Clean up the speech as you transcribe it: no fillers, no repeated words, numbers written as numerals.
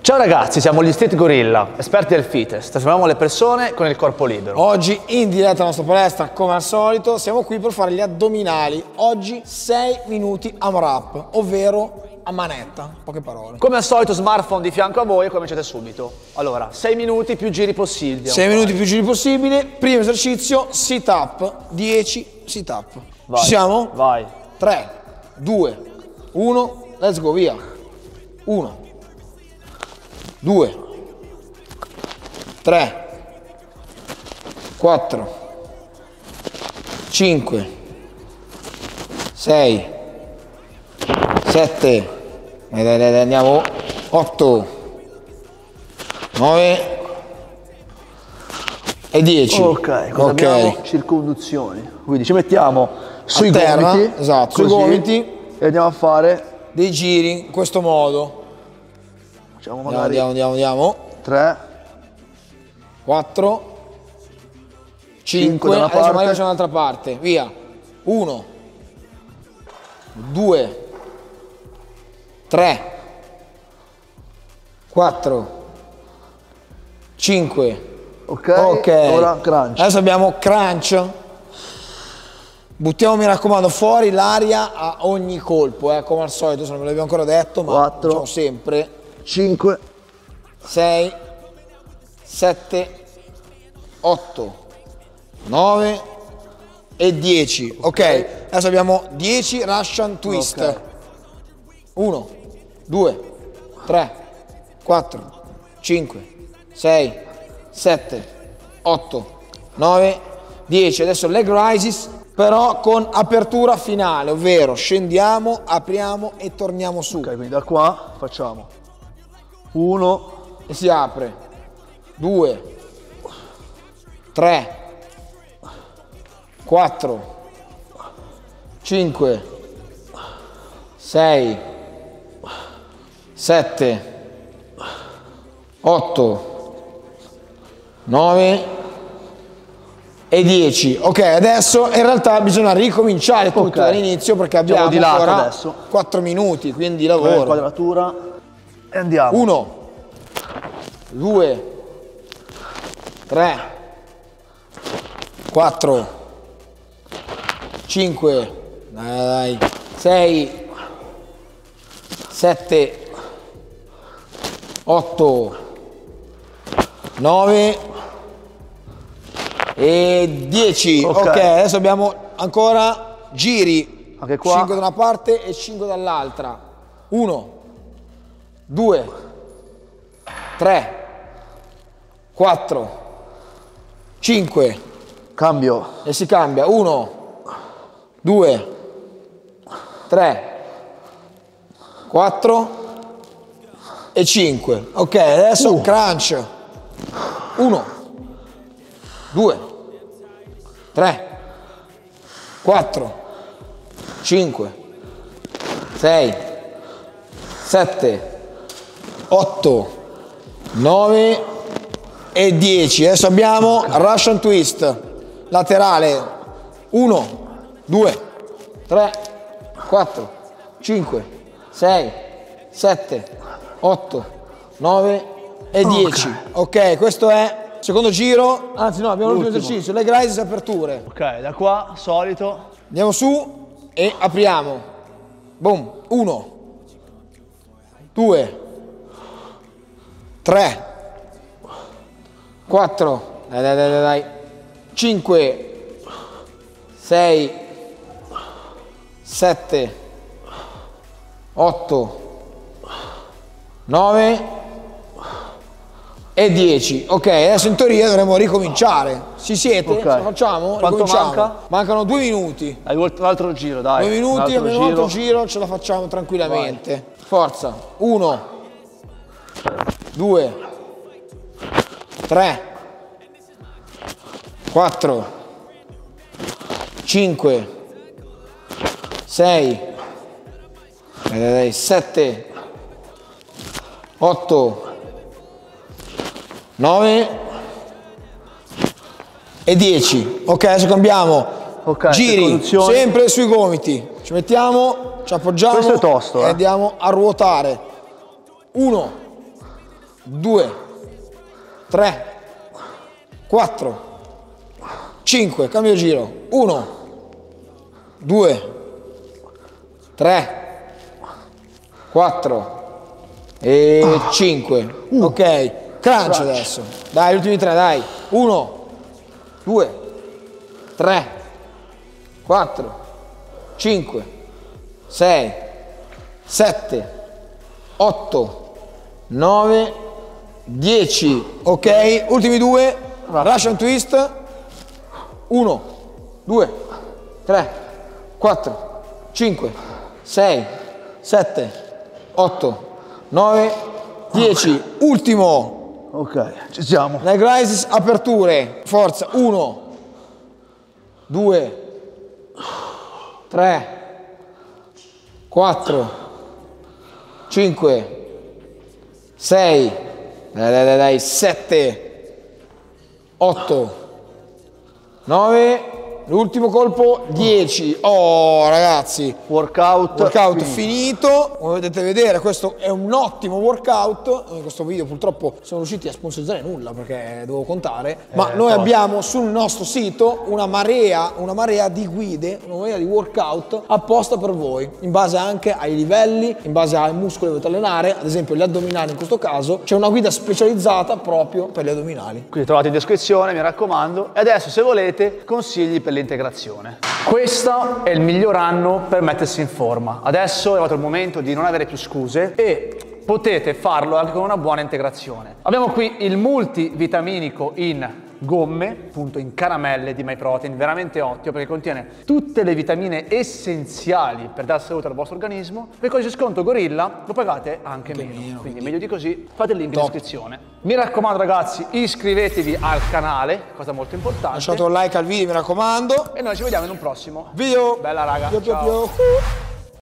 Ciao ragazzi, siamo gli Street Gorilla, esperti del fitness. Trasformiamo le persone con il corpo libero. Oggi in diretta alla nostra palestra, come al solito, siamo qui per fare gli addominali. Oggi 6 minuti AMRAP, ovvero a manetta, poche parole. Come al solito, smartphone di fianco a voi e cominciate subito. Allora, 6 minuti più giri possibili. 6 minuti più giri possibili. Primo esercizio, sit up, 10 sit up. Vai. Ci siamo? Vai. 3, 2, 1, let's go, via. 1, 2, 3, 4, 5, 6, 7, dai, andiamo, 8, 9 e 10. Ok, cosa abbiamo? Circonduzioni. Quindi ci mettiamo sui terra, gomiti, esatto, sui così. gomiti e andiamo a fare Dei giri in questo modo. facciamo magari Andiamo. 3, 4, 5 5, da una adesso parte. magari facciamo dall'altra parte, via. 1, 2, 3, 4, 5. ok, ora crunch. Adesso abbiamo crunch. Buttiamo, mi raccomando, fuori l'aria a ogni colpo, come al solito, se non ve l'abbiamo ancora detto, ma 4, facciamo sempre. 5, 6, 7, 8, 9 e 10. Ok, adesso abbiamo 10 Russian twist. Ok. 1, 2, 3, 4, 5, 6, 7, 8, 9, 10. Adesso leg rises, però con apertura finale, ovvero scendiamo, apriamo e torniamo su. ok, quindi da qua facciamo 1, E si apre. 2, 3, 4, 5, 6, 7, 8, 9 e 10. Ok, adesso in realtà bisogna ricominciare tutto Ok. dall'inizio perché abbiamo Facciamo di lato ancora adesso. 4 minuti, quindi lavoro. quadratura e andiamo. 1, 2, 3, 4, 5, dai, 6, 7, 8, 9 e 10. Ok, adesso abbiamo ancora giri. Anche qua. 5 da una parte e 5 dall'altra. 1, 2, 3, 4, 5 Cambio. e si cambia. 1, 2, 3, 4 e 5. Ok, adesso crunch. 1, 2, 3, 4, 5, 6, 7, 8, 9 e 10. Adesso abbiamo Russian twist laterale. 1, 2, 3, 4, 5, 6, 7, 8, 9 e 10. Ok, questo è il secondo giro. Anzi no, abbiamo l'ultimo esercizio, leg rises e aperture. Ok, da qua, solito. Andiamo su e apriamo. Boom. 1, 2, 3, 4, dai, 5, 6, 7, 8, 9 e 10. Ok, adesso in teoria dovremmo ricominciare. Ci siete? Ok. Ce la facciamo? Quanto Ricominciamo. manca? Mancano 2 minuti. Hai un altro giro, dai. 2 Un minuti, altro almeno un altro giro ce la facciamo tranquillamente. Forza. 1, 2, 3, 4, 5, 6, 7, 8, 9 e 10. Ok, adesso cambiamo. Ok, Giri conduzioni. sempre sui gomiti. Ci mettiamo, ci appoggiamo Questo è tosto, e andiamo a ruotare. 1, 2, 3, 4, 5, cambio giro, 1, 2, 3, 4 e 5. Ok, crunch adesso. Dai, gli ultimi 3, dai. 1, 2, 3, 4, 5, 6, 7, 8, 9, 10. Ok, ultimi 2. Russian twist. 1, 2, 3, 4, 5, 6, 7, 8, 9, 10. Ultimo. Ok, ci siamo. Leg raises, aperture. Forza. 1, 2, 3, 4, 5, 6, dai, 7, 8, 9, l'ultimo colpo, 10. Oh ragazzi, Workout finito. Come potete vedere, questo è un ottimo workout. In questo video purtroppo sono riusciti a sponsorizzare nulla perché dovevo contare, ma noi abbiamo sul nostro sito una marea di guide, una marea di workout apposta per voi, in base anche ai livelli, in base ai muscoli che dovete allenare. Ad esempio gli addominali, in questo caso c'è una guida specializzata proprio per gli addominali. Qui trovate in descrizione, mi raccomando. E adesso, se volete, consigli per l'integrazione. Questo è il miglior anno per mettersi in forma. Adesso è arrivato il momento di non avere più scuse e potete farlo anche con una buona integrazione. Abbiamo qui il multivitaminico in gomme, appunto in caramelle di MyProtein, veramente ottimo perché contiene tutte le vitamine essenziali per dare salute al vostro organismo. Per codice sconto Gorilla lo pagate anche meno, quindi meglio di così, fate il link in descrizione. Mi raccomando ragazzi, iscrivetevi al canale, cosa molto importante. Lasciate un like al video, mi raccomando. E noi ci vediamo in un prossimo video. Bella raga, Ciao. ciao.